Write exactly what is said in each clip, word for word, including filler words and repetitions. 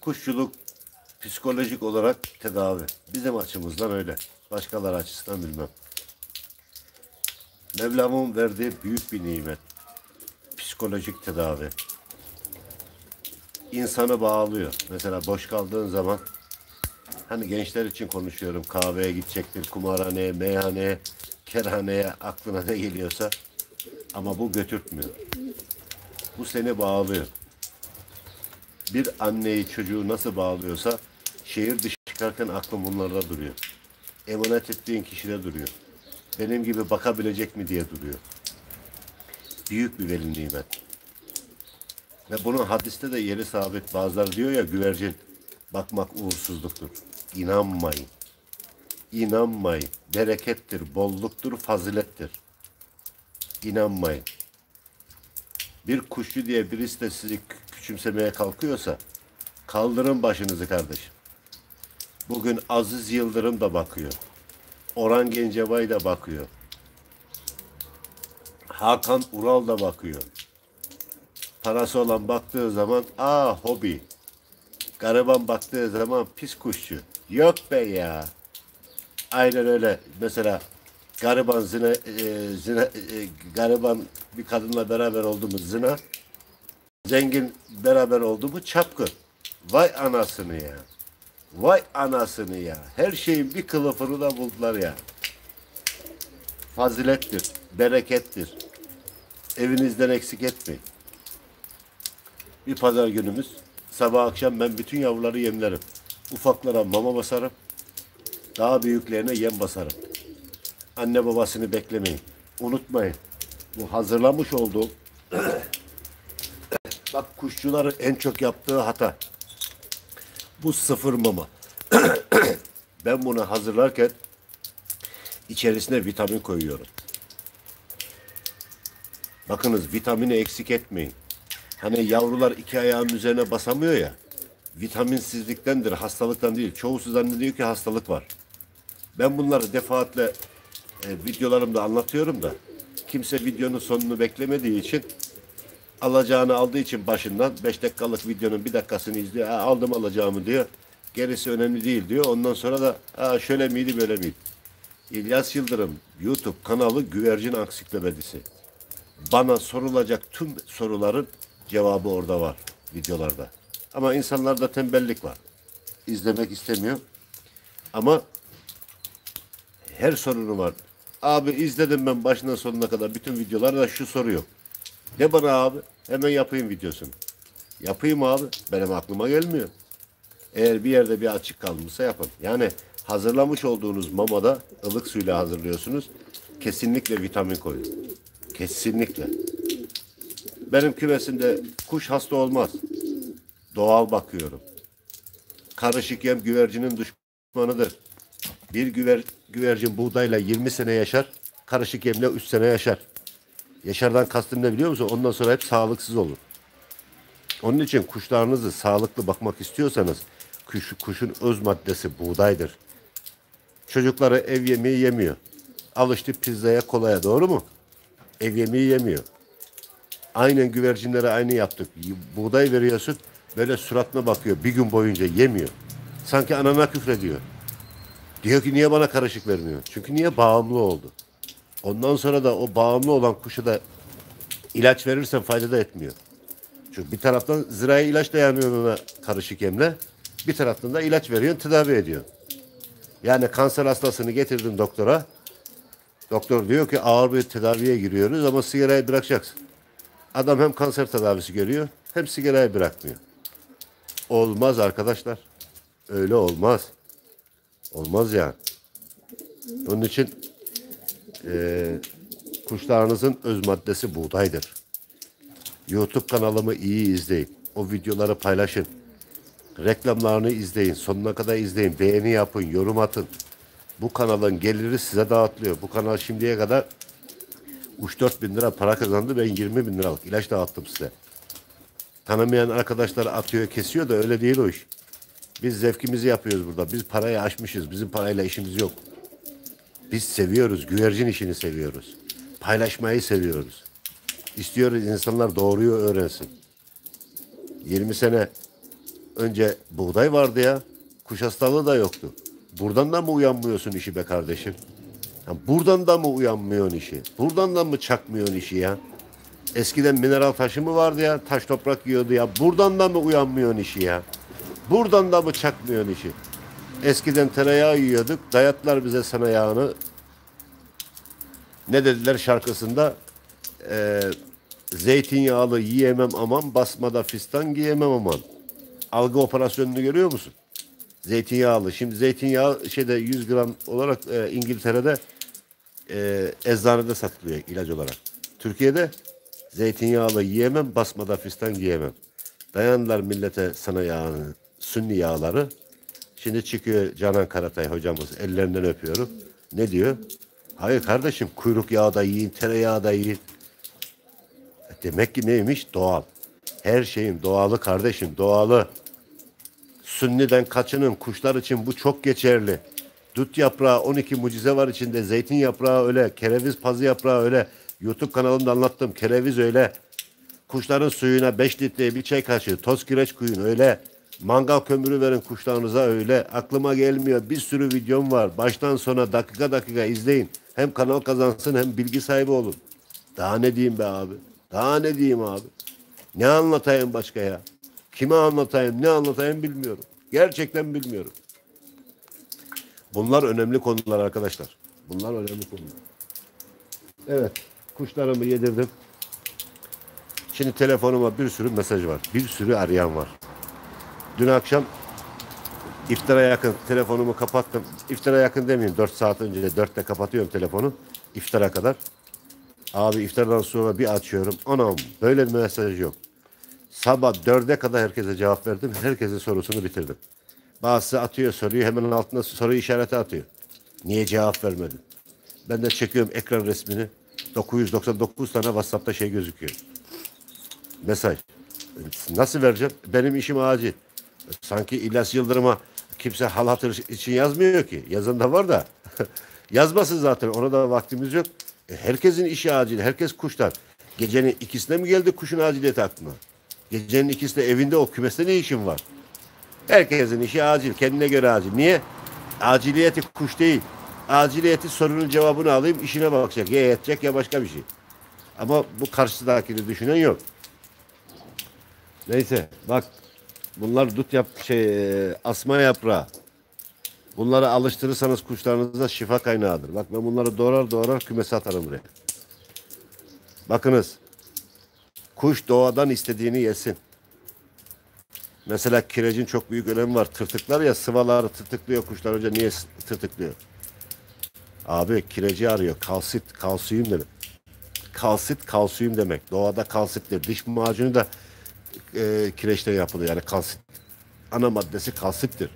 Kuşçuluk psikolojik olarak tedavi. Bizim açımızdan öyle. Başkaları açısından bilmem. Mevlam'ın verdiği büyük bir nimet. Psikolojik tedavi. İnsanı bağlıyor. Mesela boş kaldığın zaman, hani gençler için konuşuyorum, kahveye gidecektir, kumarhaneye, meyhaneye, kerhaneye, aklına ne geliyorsa, ama bu götürtmüyor. Bu seni bağlıyor. Bir anneyi çocuğu nasıl bağlıyorsa, şehir dışı çıkarken aklım bunlarda duruyor. Emanet ettiğin kişide duruyor. Benim gibi bakabilecek mi diye duruyor. Büyük bir veli nimet. Ve bunun hadiste de yeri sabit. Bazıları diyor ya, güvercin bakmak uğursuzluktur. İnanmayın. İnanmayın. Berekettir, bolluktur, fazilettir. İnanmayın. Bir kuşçu diye birisi de sizi küçümsemeye kalkıyorsa, kaldırın başınızı kardeşim. Bugün Aziz Yıldırım da bakıyor. Orhan Gencebay da bakıyor. Hakan Ural da bakıyor. Parası olan baktığı zaman aa hobi. Gariban baktığı zaman pis kuşçu. Yok be ya. Aynen öyle. Mesela gariban zina, e, zina e, gariban bir kadınla beraber oldu mu zina. Zengin beraber oldu mu çapkın. Vay anasını ya. Vay anasını ya. Her şeyin bir kılıfını da buldular ya. Fazilettir, berekettir. Evinizden eksik etmeyin. Bir pazar günümüz, sabah akşam ben bütün yavruları yemlerim. Ufaklara mama basarım. Daha büyüklerine yem basarım. Anne babasını beklemeyin. Unutmayın. Bu hazırlamış olduğum bak, kuşçuların en çok yaptığı hata. Bu sıfır mama. Ben bunu hazırlarken içerisine vitamin koyuyorum. Bakınız, vitamini eksik etmeyin. Hani yavrular iki ayağın üzerine basamıyor ya. Vitaminsizliktendir, hastalıktan değil. Çoğusu zannediyor ki hastalık var. Ben bunları defaatle e, videolarımda anlatıyorum da, kimse videonun sonunu beklemediği için, alacağını aldığı için başından beş dakikalık videonun bir dakikasını izliyor. Ha, aldım alacağımı diyor. Gerisi önemli değil diyor. Ondan sonra da ha, şöyle miydi böyle miydi? İlyas Yıldırım YouTube kanalı Güvercin Ansiklopedisi. Bana sorulacak tüm soruların cevabı orada var, videolarda. Ama insanlarda tembellik var. İzlemek istemiyor. Ama her sorunu var. Abi izledim ben başından sonuna kadar bütün videolarda, şu soru yok. De bana abi, hemen yapayım videosunu. Yapayım abi, benim aklıma gelmiyor. Eğer bir yerde bir açık kalmışsa yapın. Yani hazırlamış olduğunuz mamada ılık suyla hazırlıyorsunuz. Kesinlikle vitamin koyun. Kesinlikle. Benim kümesimde kuş hasta olmaz. Doğal bakıyorum. Karışık yem güvercinin düşmanıdır. Bir güver, güvercin buğdayla yirmi sene yaşar. Karışık yemle üç sene yaşar. Yaşardan kastım ne biliyor musun? Ondan sonra hep sağlıksız olur. Onun için kuşlarınızı sağlıklı bakmak istiyorsanız, kuş, kuşun öz maddesi buğdaydır. Çocukları ev yemeği yemiyor. Alıştı pizzaya, kolaya, doğru mu? Ev yemeği yemiyor. Aynen güvercinlere aynı yaptık. Buğday veriyorsun, böyle suratına bakıyor. Bir gün boyunca yemiyor. Sanki anana küfrediyor. Diyor ki niye bana karışık vermiyor? Çünkü niye? Bağımlı oldu. Ondan sonra da o bağımlı olan kuşu da ilaç verirsen fayda da etmiyor. Çünkü bir taraftan zirai ilaç dayanıyor ona karışık yemle. Bir taraftan da ilaç veriyorsun, tedavi ediyor. Yani kanser hastasını getirdin doktora. Doktor diyor ki ağır bir tedaviye giriyoruz ama sigarayı bırakacaksın. Adam hem kanser tedavisi görüyor hem sigarayı bırakmıyor. Olmaz arkadaşlar. Öyle olmaz. Olmaz yani. Onun için e, kuşlarınızın öz maddesi buğdaydır. YouTube kanalımı iyi izleyin. O videoları paylaşın. Reklamlarını izleyin. Sonuna kadar izleyin. Beğeni yapın, yorum atın. Bu kanalın geliri size dağıtılıyor. Bu kanal şimdiye kadar üç dört bin lira para kazandı. Ben yirmi bin liralık ilaç dağıttım size. Tanımayan arkadaşlar atıyor, kesiyor da öyle değil o iş. Biz zevkimizi yapıyoruz burada. Biz parayı aşmışız. Bizim parayla işimiz yok. Biz seviyoruz. Güvercin işini seviyoruz. Paylaşmayı seviyoruz. İstiyoruz insanlar doğruyu öğrensin. yirmi sene önce buğday vardı ya. Kuş hastalığı da yoktu. Buradan da mı uyanmıyorsun işi be kardeşim? Ya buradan da mı uyanmıyorsun işi? Buradan da mı çakmıyorsun işi ya? Eskiden mineral taşı mı vardı ya? Taş toprak yiyordu ya. Buradan da mı uyanmıyorsun işi ya? Buradan da mı çakmıyorsun işi? Eskiden tereyağı yiyorduk. Dayattılar bize sana yağını. Ne dediler şarkısında? Ee, zeytinyağlı yiyemem aman, basmada fistan giyemem aman. Algı operasyonunu görüyor musun? Zeytinyağlı. Şimdi zeytinyağı şeyde yüz gram olarak e, İngiltere'de e, eczanede satılıyor ilaç olarak. Türkiye'de zeytinyağlı yiyemem, basmada fistan giyemem. Dayandılar millete sana yağını, sünni yağları. Şimdi çıkıyor Canan Karatay hocamız, ellerinden öpüyorum. Ne diyor? Hayır kardeşim, kuyruk yağı da yiyin, tereyağı da yiyin. Demek ki neymiş? Doğal. Her şeyin doğalı kardeşim, doğalı. Sünniden kaçının, kuşlar için bu çok geçerli. Dut yaprağı, on iki mucize var içinde. Zeytin yaprağı öyle, kereviz pazı yaprağı öyle. YouTube kanalımda anlattım, kereviz öyle. Kuşların suyuna beş litreye bir çay kaşığı toz kireç koyun öyle. Mangal kömürü verin kuşlarınıza öyle. Aklıma gelmiyor, bir sürü videom var. Baştan sona dakika dakika izleyin. Hem kanal kazansın hem bilgi sahibi olun. Daha ne diyeyim be abi? Daha ne diyeyim abi? Ne anlatayım başka ya? Kime anlatayım, ne anlatayım bilmiyorum. Gerçekten bilmiyorum. Bunlar önemli konular arkadaşlar. Bunlar önemli konular. Evet, kuşlarımı yedirdim. Şimdi telefonuma bir sürü mesaj var. Bir sürü arayan var. Dün akşam iftara yakın telefonumu kapattım. İftara yakın demeyeyim. Dört saat önce de dörtte kapatıyorum telefonu. İftara kadar. Abi iftardan sonra bir açıyorum. Anam böyle bir mesaj yok. Sabah dörde kadar herkese cevap verdim. Herkesin sorusunu bitirdim. Bazısı atıyor soruyu, hemen altına soru işareti atıyor. Niye cevap vermedin? Ben de çekiyorum ekran resmini. dokuz yüz doksan dokuz tane WhatsApp'ta şey gözüküyor. Mesaj. Nasıl vereceğim? Benim işim acil. Sanki İlyas Yıldırım'a kimse hal hatır için yazmıyor ki. Yazan da var da. Yazmasın zaten. Ona da vaktimiz yok. E, herkesin işi acil. Herkes kuşlar. Gecenin ikisine mi geldi kuşun aciliyeti aklına? Gecenin ikisinde evinde o kümeste ne işin var? Herkesin işi acil. Kendine göre acil. Niye? Aciliyeti kuş değil. Aciliyeti sorunun cevabını alayım, işine bakacak. Ya yetecek ya başka bir şey. Ama bu karşıdakini düşünen yok. Neyse bak, bunlar dut yap şey asma yaprağı. Bunları alıştırırsanız kuşlarınıza şifa kaynağıdır. Bak ben bunları doğrar doğrar kümese atarım buraya. Bakınız. Kuş doğadan istediğini yesin. Mesela kirecin çok büyük önemi var. Tırtıklar ya, sıvaları tırtıklıyor kuşlar. Hoca niye tırtıklıyor? Abi kireci arıyor. Kalsit, kalsiyum demek. Kalsit, kalsiyum demek. Doğada kalsittir. Diş macunu da e, kireçten yapılıyor. Yani kalsit. Ana maddesi kalsittir.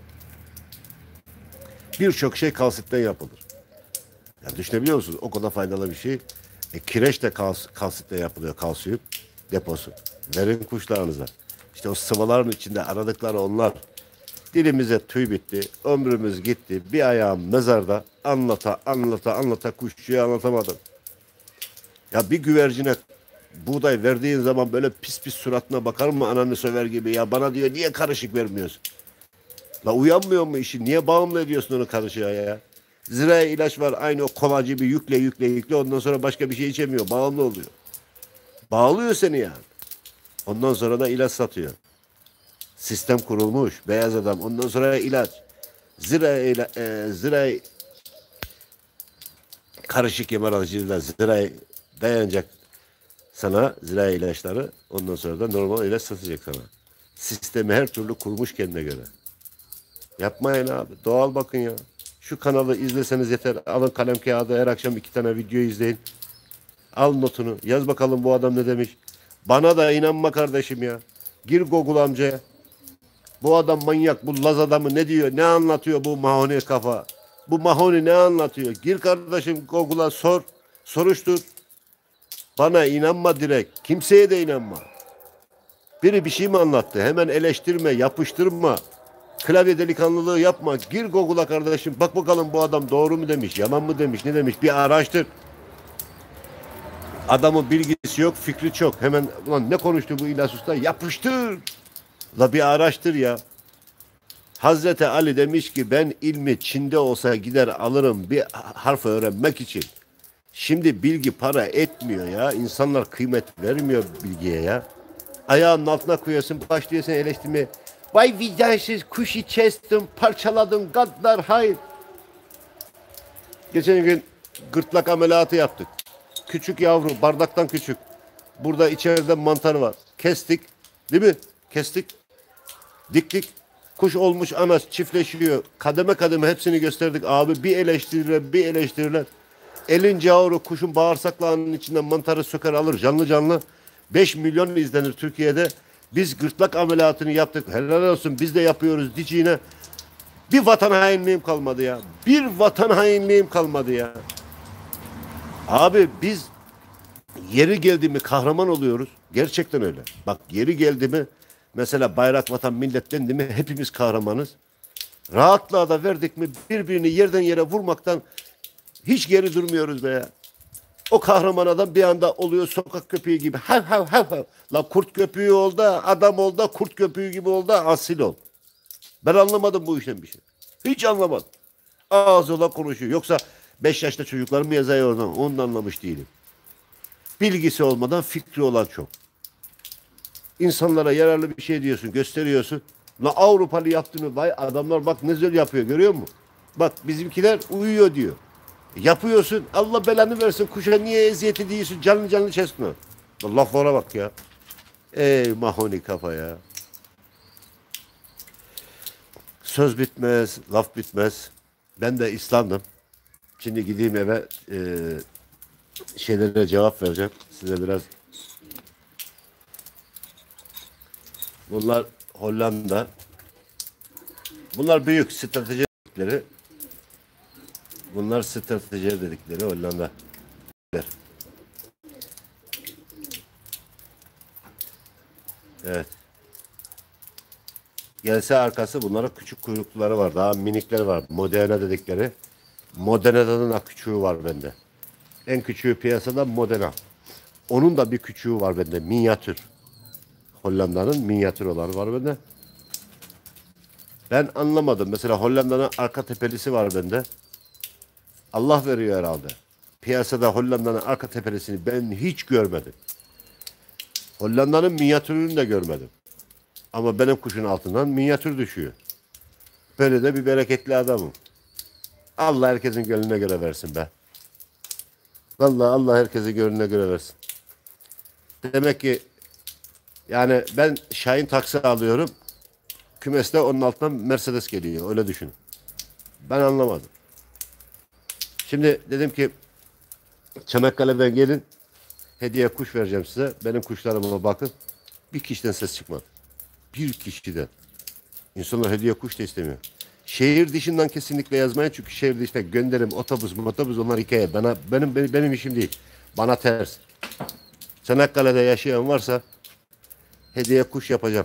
Birçok şey kalsitten yapılır. Yani düşünebiliyor musunuz? O kadar faydalı bir şey. E, kireç de kals kalsitten yapılıyor. Kalsiyum deposu. Verin kuşlarınıza. İşte o sıvıların içinde aradıkları onlar. Dilimize tüy bitti. Ömrümüz gitti. Bir ayağım mezarda. Anlata anlata anlata kuşçuya anlatamadım. Ya bir güvercine buğday verdiğin zaman böyle pis pis suratına bakar mı ananı söver gibi? Ya bana diyor niye karışık vermiyorsun? La uyanmıyor mu işi? Niye bağımlı ediyorsun onu karışığa ya? Zira ilaç var aynı o kovacı bir yükle yükle yükle ondan sonra başka bir şey içemiyor. Bağımlı oluyor. Bağlıyor seni yani. Ondan sonra da ilaç satıyor. Sistem kurulmuş. Beyaz adam. Ondan sonra ilaç. Zira, ila, e, zira karışık yem aracılığıyla zira dayanacak sana zira ilaçları. Ondan sonra da normal ilaç satacak sana. Sistemi her türlü kurmuş kendine göre. Yapmayın abi. Doğal bakın ya. Şu kanalı izleseniz yeter. Alın kalem kağıdı. Her akşam iki tane video izleyin. Al notunu. Yaz bakalım bu adam ne demiş. Bana da inanma kardeşim ya. Gir Google amcaya. Bu adam manyak. Bu Laz adamı ne diyor? Ne anlatıyor bu Mahoni kafa? Bu Mahoni ne anlatıyor? Gir kardeşim Google'a sor. Soruştur. Bana inanma direkt. Kimseye de inanma. Biri bir şey mi anlattı? Hemen eleştirme, yapıştırma. Klavye delikanlılığı yapma. Gir Google'a kardeşim. Bak bakalım bu adam doğru mu demiş, yalan mı demiş, ne demiş? Bir araştır. Adamın bilgisi yok, fikri çok. Hemen ulan ne konuştu bu İlyas Usta? Yapıştır. La bir araştır ya. Hazreti Ali demiş ki ben ilmi Çin'de olsa gider alırım bir harf öğrenmek için. Şimdi bilgi para etmiyor ya. İnsanlar kıymet vermiyor bilgiye ya. Ayağının altına koyuyorsun, başlıyorsun eleştirmeye. Vay vicdansız, kuşu kestim, parçaladım, gaddar, hayır. Geçen gün gırtlak ameliyatı yaptık. Küçük yavru, bardaktan küçük. Burada içeride mantar var. Kestik, değil mi? Kestik, diktik. Kuş olmuş ana çiftleşiyor. Kademe kademe hepsini gösterdik. Abi bir eleştirirler, bir eleştirirler. Elin yavru kuşun bağırsaklarının içinden mantarı söker alır canlı canlı. beş milyon izlenir Türkiye'de. Biz gırtlak ameliyatını yaptık. Helal olsun biz de yapıyoruz diciğine. Bir vatan hainliğim kalmadı ya. Bir vatan hainliğim kalmadı ya. Abi biz yeri geldi mi kahraman oluyoruz. Gerçekten öyle. Bak yeri geldi mi mesela bayrak vatan millet dendi mi hepimiz kahramanız. Rahatlığa da verdik mi birbirini yerden yere vurmaktan hiç geri durmuyoruz be ya. O kahraman adam bir anda oluyor sokak köpeği gibi. Hav hav hav hav. La kurt köpeği ol da adam ol da kurt köpeği gibi ol da asil ol. Ben anlamadım bu işten bir şey. Hiç anlamadım. Ağzıyla konuşuyor. Yoksa beş yaşta çocuklar mı yazıyor oradan? Onu da anlamış değilim. Bilgisi olmadan fikri olan çok. İnsanlara yararlı bir şey diyorsun, gösteriyorsun. La Avrupalı yaptığını vay adamlar bak ne güzel yapıyor görüyor musun? Bak bizimkiler uyuyor diyor. Yapıyorsun Allah belanı versin kuşa niye eziyet ediyorsun canlı canlı çesme. Laflara bak ya. Ey mahoni kafa ya. Söz bitmez, laf bitmez. Ben de İslam'dım. Şimdi gideyim eve e, şeylere cevap vereceğim. Size biraz. Bunlar Hollanda. Bunlar büyük strateji dedikleri. Bunlar strateji dedikleri Hollanda. Evet. Gelse arkası bunlara küçük kuyrukları var. Daha minikleri var. Modena dedikleri. Modena'nın da küçüğü var bende. En küçüğü piyasada Modena. Onun da bir küçüğü var bende. Minyatür. Hollanda'nın minyatür olanı var bende. Ben anlamadım. Mesela Hollanda'nın arka tepelisi var bende. Allah veriyor herhalde. Piyasada Hollanda'nın arka tepelisini ben hiç görmedim. Hollanda'nın minyatürünü de görmedim. Ama benim kuşun altından minyatür düşüyor. Böyle de bir bereketli adamım. Allah herkesin gönlüne göre versin be. Vallahi Allah herkesin gönlüne göre versin. Demek ki yani ben Şahin taksi alıyorum. Kümeste onun altından Mercedes geliyor. Öyle düşün. Ben anlamadım. Şimdi dedim ki Çanakkale'den gelin. Hediye kuş vereceğim size. Benim kuşlarıma bakın. Bir kişiden ses çıkmadı. Bir kişiden. İnsanlar hediye kuş da istemiyor. Şehir dışından kesinlikle yazmayın çünkü şehir dışına gönderim otobüs otobüs onlar hikaye. Bana, benim, benim, benim işim değil. Bana ters. Çanakkale'de yaşayan varsa hediye kuş yapacağım.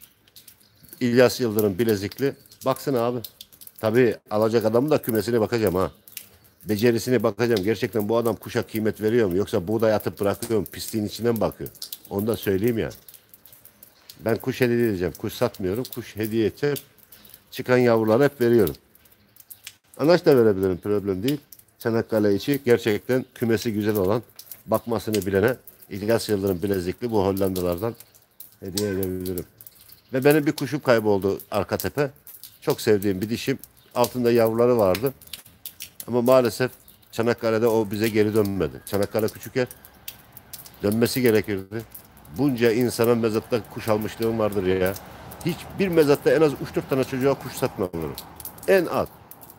İlyas Yıldırım Bilezikli. Baksana abi. Tabii alacak adamın da kümesine bakacağım ha. Becerisine bakacağım. Gerçekten bu adam kuşa kıymet veriyor mu? Yoksa buğday atıp bırakıyor mu? Pisliğin içinden bakıyor. Onu da söyleyeyim ya. Ben kuş hediye edeceğim. Kuş satmıyorum. Kuş hediye edeceğim. Çıkan yavruları hep veriyorum. Anaç da verebilirim. Problem değil. Çanakkale içi gerçekten kümesi güzel olan, bakmasını bilene İlyas Yıldırım Bilezikli bu Hollandalardan hediye edebilirim. Ve benim bir kuşum kayboldu arka tepe. Çok sevdiğim bir dişim. Altında yavruları vardı. Ama maalesef Çanakkale'de o bize geri dönmedi. Çanakkale küçük yer. Dönmesi gerekirdi. Bunca insana mezatta kuş almışlığım vardır ya. Hiçbir mezatta en az üç dört tane çocuğa kuş satmam. En az.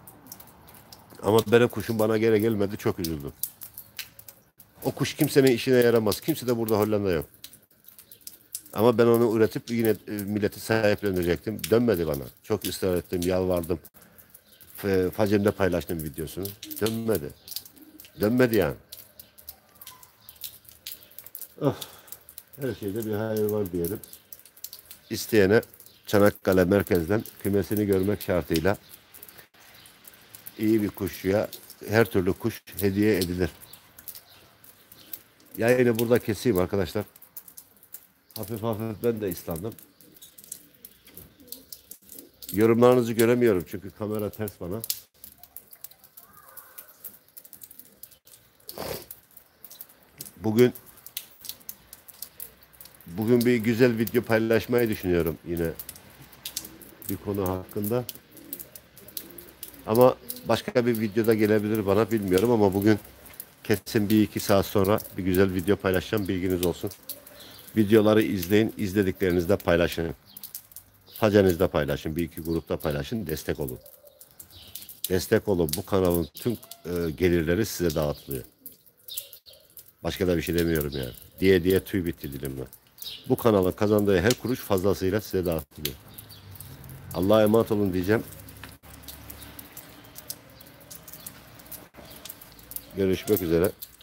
Ama benim kuşum bana geri gelmedi. Çok üzüldüm. O kuş kimsenin işine yaramaz. Kimse de burada Hollanda yok. Ama ben onu üretip yine e, milleti sahiplendirecektim. Dönmedi bana. Çok ısrar ettim, yalvardım. F Facem'de paylaştım videosunu. Dönmedi. Dönmedi yani. Oh. Her şeyde bir hayır var diyelim. İsteyene Çanakkale merkezden kümesini görmek şartıyla iyi bir kuşçuya her türlü kuş hediye edilir. Yayını burada keseyim arkadaşlar. Hafif hafif ben de ıslandım. Yorumlarınızı göremiyorum çünkü kamera ters bana. Bugün bugün bir güzel video paylaşmayı düşünüyorum yine bir konu hakkında. Ama başka bir videoda gelebilir bana bilmiyorum ama bugün kesin bir iki saat sonra bir güzel video paylaşacağım, bilginiz olsun. Videoları izleyin, izlediklerinizde paylaşın. Facenizde paylaşın, bir iki grupta paylaşın, destek olun. Destek olun, bu kanalın tüm e, gelirleri size dağıtılıyor. Başka da bir şey demiyorum yani. Diye diye tüy bitti dilimle. Bu kanalın kazandığı her kuruş fazlasıyla size dağıtılıyor. Allah'a emanet olun diyeceğim. Görüşmek üzere.